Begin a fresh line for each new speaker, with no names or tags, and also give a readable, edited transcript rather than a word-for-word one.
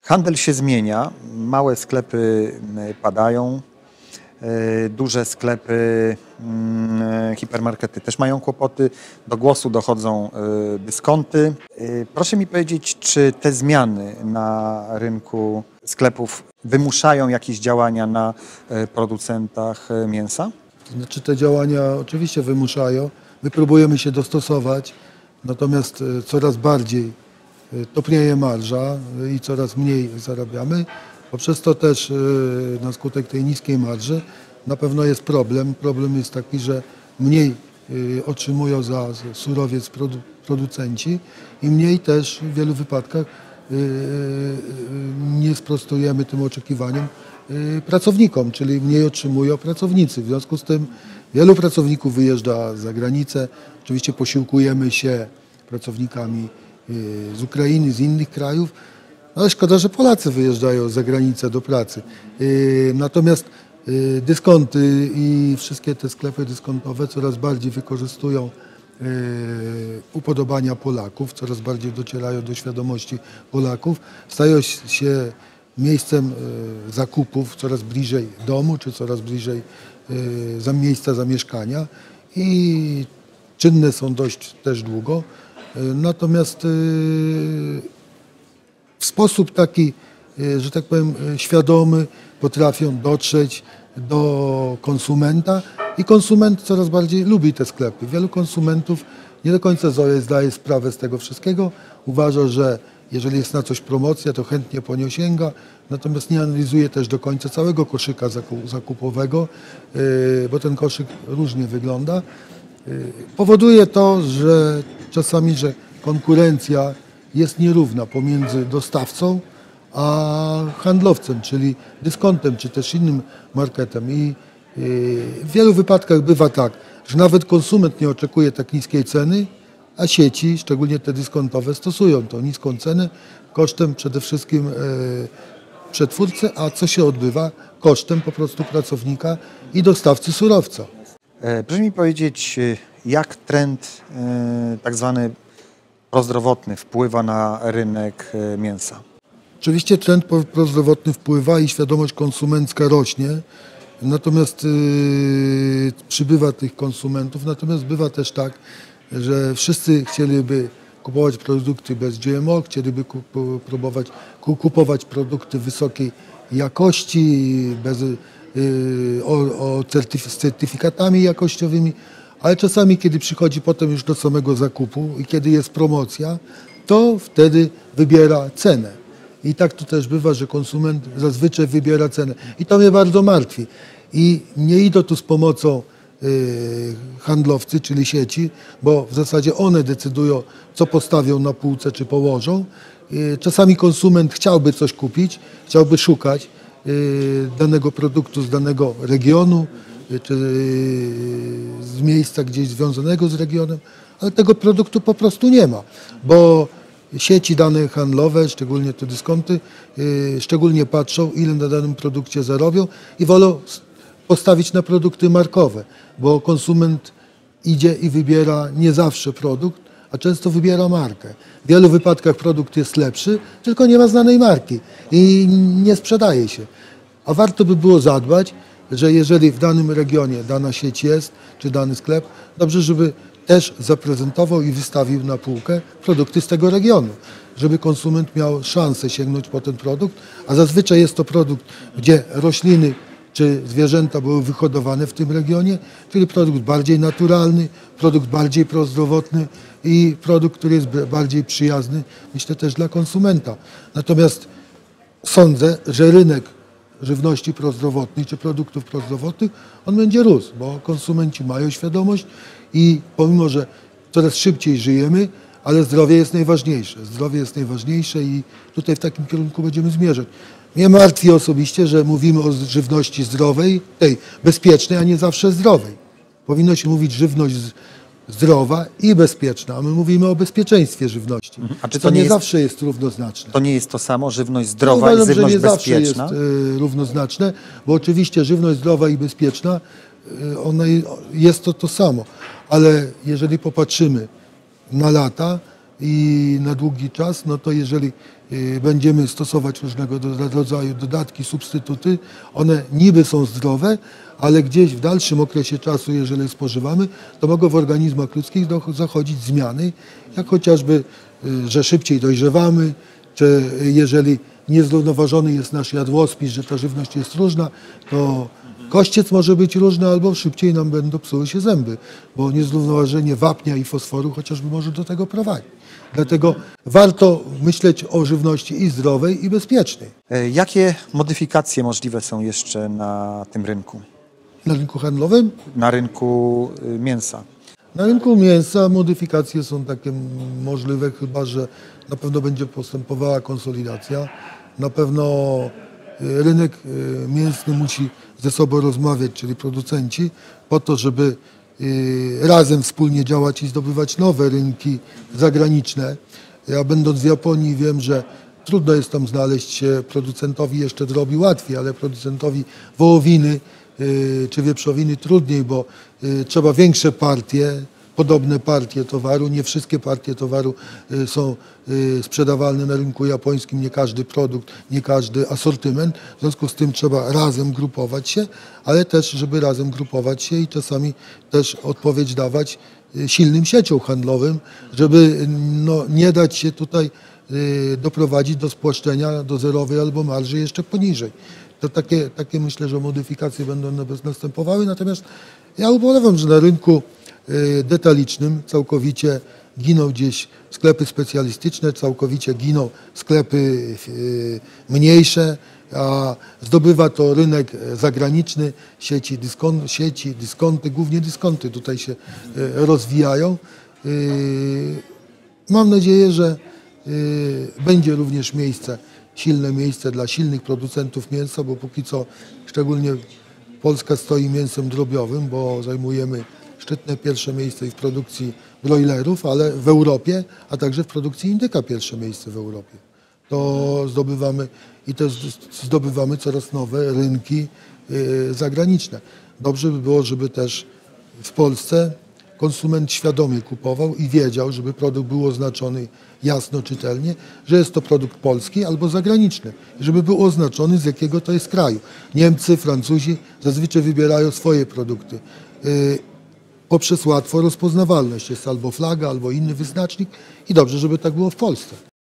Handel się zmienia, małe sklepy padają, duże sklepy, hipermarkety też mają kłopoty, do głosu dochodzą dyskonty. Proszę mi powiedzieć, czy te zmiany na rynku sklepów wymuszają jakieś działania na producentach mięsa?
Znaczy te działania oczywiście wymuszają. My próbujemy się dostosować, natomiast coraz bardziej topnieje marża i coraz mniej zarabiamy. Poprzez to też na skutek tej niskiej marży na pewno jest problem. Problem jest taki, że mniej otrzymują za surowiec producenci i mniej też w wielu wypadkach nie sprostujemy tym oczekiwaniom pracownikom, czyli mniej otrzymują pracownicy. W związku z tym wielu pracowników wyjeżdża za granicę. Oczywiście posiłkujemy się pracownikami z Ukrainy, z innych krajów, ale szkoda, że Polacy wyjeżdżają za granicę do pracy. Natomiast dyskonty i wszystkie te sklepy dyskontowe coraz bardziej wykorzystują upodobania Polaków, coraz bardziej docierają do świadomości Polaków, stają się miejscem zakupów coraz bliżej domu, czy coraz bliżej miejsca zamieszkania i czynne są dość też długo. Natomiast w sposób taki, że tak powiem, świadomy potrafią dotrzeć do konsumenta i konsument coraz bardziej lubi te sklepy. Wielu konsumentów nie do końca zdaje sprawę z tego wszystkiego. Uważa, że jeżeli jest na coś promocja, to chętnie po nią sięga, natomiast nie analizuje też do końca całego koszyka zakupowego, bo ten koszyk różnie wygląda. Powoduje to, że czasami, że konkurencja jest nierówna pomiędzy dostawcą a handlowcem, czyli dyskontem, czy też innym marketem. I w wielu wypadkach bywa tak, że nawet konsument nie oczekuje tak niskiej ceny, a sieci, szczególnie te dyskontowe, stosują tą niską cenę kosztem przede wszystkim przetwórcy, a co się odbywa? Kosztem po prostu pracownika i dostawcy surowca.
Proszę mi powiedzieć, jak trend tak zwany prozdrowotny wpływa na rynek mięsa?
Oczywiście trend prozdrowotny wpływa i świadomość konsumencka rośnie, natomiast przybywa tych konsumentów, natomiast bywa też tak, że wszyscy chcieliby kupować produkty bez GMO, chcieliby kupować produkty wysokiej jakości, z certyfikatami jakościowymi, ale czasami, kiedy przychodzi potem już do samego zakupu i kiedy jest promocja, to wtedy wybiera cenę. I tak to też bywa, że konsument zazwyczaj wybiera cenę. I to mnie bardzo martwi. I nie idą tu z pomocą handlowcy, czyli sieci, bo w zasadzie one decydują, co postawią na półce, czy położą. Czasami konsument chciałby coś kupić, chciałby szukać danego produktu z danego regionu, czy z miejsca gdzieś związanego z regionem, ale tego produktu po prostu nie ma, bo sieci dane handlowe, szczególnie te dyskonty, szczególnie patrzą, ile na danym produkcie zarobią i wolą postawić na produkty markowe, bo konsument idzie i wybiera nie zawsze produkt, a często wybiera markę. W wielu wypadkach produkt jest lepszy, tylko nie ma znanej marki i nie sprzedaje się. A warto by było zadbać, że jeżeli w danym regionie dana sieć jest, czy dany sklep, dobrze, żeby też zaprezentował i wystawił na półkę produkty z tego regionu, żeby konsument miał szansę sięgnąć po ten produkt, a zazwyczaj jest to produkt, gdzie rośliny czy zwierzęta były wyhodowane w tym regionie, czyli produkt bardziej naturalny, produkt bardziej prozdrowotny i produkt, który jest bardziej przyjazny, myślę, też dla konsumenta. Natomiast sądzę, że rynek żywności prozdrowotnej czy produktów prozdrowotnych, on będzie rósł, bo konsumenci mają świadomość i pomimo, że coraz szybciej żyjemy, ale zdrowie jest najważniejsze. Zdrowie jest najważniejsze i tutaj w takim kierunku będziemy zmierzać. Mnie martwi osobiście, że mówimy o żywności zdrowej, tej bezpiecznej, a nie zawsze zdrowej. Powinno się mówić żywność zdrowa i bezpieczna, a my mówimy o bezpieczeństwie żywności.
A czy
to nie zawsze jest równoznaczne.
To nie jest to samo, żywność zdrowa i żywność
że nie
bezpieczna?
zawsze jest równoznaczne, bo oczywiście żywność zdrowa i bezpieczna, jest to samo. Ale jeżeli popatrzymy na lata, i na długi czas, no to jeżeli będziemy stosować różnego rodzaju dodatki, substytuty, one niby są zdrowe, ale gdzieś w dalszym okresie czasu, jeżeli je spożywamy, to mogą w organizmach ludzkich zachodzić zmiany, jak chociażby, że szybciej dojrzewamy, czy jeżeli niezrównoważony jest nasz jadłospis, że ta żywność jest różna, to kościec może być różny, albo szybciej nam będą psuły się zęby, bo niezrównoważenie wapnia i fosforu chociażby może do tego prowadzić. Dlatego warto myśleć o żywności i zdrowej, i bezpiecznej.
Jakie modyfikacje możliwe są jeszcze na tym rynku?
Na rynku handlowym?
Na rynku mięsa?
Na rynku mięsa modyfikacje są takie możliwe, chyba że na pewno będzie postępowała konsolidacja. Na pewno rynek mięsny musi ze sobą rozmawiać, czyli producenci, po to, żeby razem wspólnie działać i zdobywać nowe rynki zagraniczne. Ja będąc w Japonii wiem, że trudno jest tam znaleźć się producentowi jeszcze drobi łatwiej, ale producentowi wołowiny czy wieprzowiny trudniej, bo trzeba większe partie, podobne partie towaru. Nie wszystkie partie towaru są sprzedawalne na rynku japońskim, nie każdy produkt, nie każdy asortyment. W związku z tym trzeba razem grupować się, ale też, żeby razem grupować się i czasami też odpowiedź dawać silnym sieciom handlowym, żeby nie dać się tutaj doprowadzić do spłaszczenia do zerowej albo marży jeszcze poniżej. To takie myślę, że modyfikacje będą następowały. Natomiast ja ubolewam, że na rynku detalicznym całkowicie giną gdzieś sklepy specjalistyczne, całkowicie giną sklepy mniejsze, a zdobywa to rynek zagraniczny, sieci, dyskonty, głównie dyskonty tutaj się rozwijają. Mam nadzieję, że będzie również silne miejsce dla silnych producentów mięsa, bo póki co szczególnie Polska stoi mięsem drobiowym, bo zajmujemy szczytne pierwsze miejsce i w produkcji brojlerów, ale w Europie, a także w produkcji indyka pierwsze miejsce w Europie. To zdobywamy i też zdobywamy coraz nowe rynki zagraniczne. Dobrze by było, żeby też w Polsce konsument świadomie kupował i wiedział, żeby produkt był oznaczony jasno, czytelnie, że jest to produkt polski albo zagraniczny. Żeby był oznaczony, z jakiego to jest kraju. Niemcy, Francuzi zazwyczaj wybierają swoje produkty poprzez łatwą rozpoznawalność. Jest albo flaga, albo inny wyznacznik i dobrze, żeby tak było w Polsce.